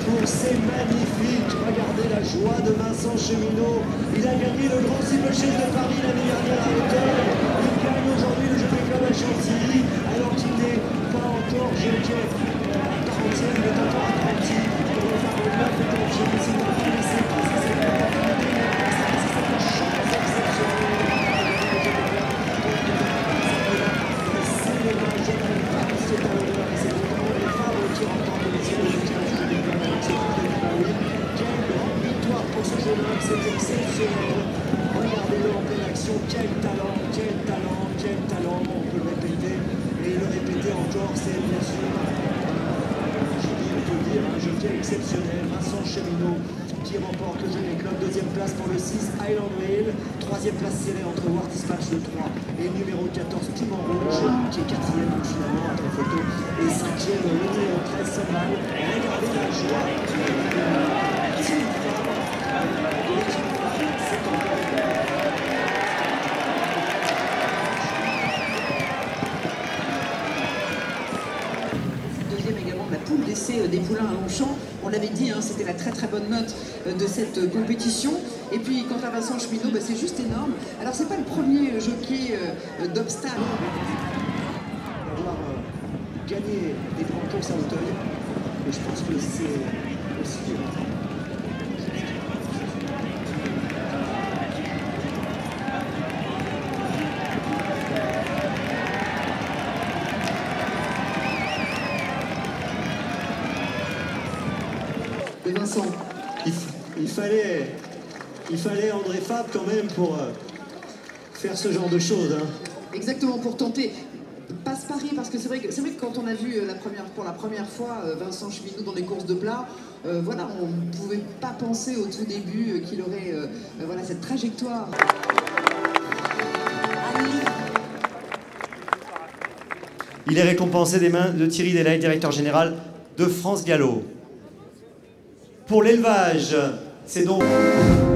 C'est magnifique, regardez la joie de Vincent Cheminot. Il a gagné le Grand Steeplechase de Paris l'année dernière à l'hôtel. Il gagne aujourd'hui le Jockey Club à Chantilly, alors qu'il n'est pas encore jockey à part entière, il est encore apprenti. André Fabre-trained est en jeu, mais c'est pas pour laisser passer cette opportunité, c'est cette chance exceptionnelle. C'est le match de la c'est à l'honneur, et c'est notamment les Fabre qui remportent les yeux du 15 juillet avec ce titre de Paris. Quelle grande victoire pour ce jeune homme, c'est exceptionnel. Regardez-le en pleine action, quel talent, quel talent, quel talent, on peut le répéter, et le répéter encore, c'est bien sûr, je dis, on peut le dire, un jockey exceptionnel, Vincent Cheminot, qui remporte le Jockey Club, deuxième place pour le 6 Highland Rail, troisième place serrée entre War Dispatch le 3 et numéro 14 Piment Rouge, qui est quatrième donc finalement après photo, et cinquième le numéro 13 Somal. Regardez la joie la poule d'essai des poulains à Longchamp. On l'avait dit, hein, c'était la très bonne note de cette compétition. Et puis quant à Vincent Cheminot, c'est juste énorme. Alors c'est pas le premier jockey d'obstacle. D'avoir gagné des grands courses à Auteuil, et je pense que c'est aussi Vincent. Il fallait André Fabre quand même pour faire ce genre de choses. Hein. Exactement, pour tenter. Passe Paris, parce que c'est vrai que quand on a vu pour la première fois Vincent Cheminot dans les courses de plat, voilà, on ne pouvait pas penser au tout début qu'il aurait voilà, cette trajectoire. Il est récompensé des mains de Thierry Delahaye, directeur général de France Gallo. Pour l'élevage, c'est donc...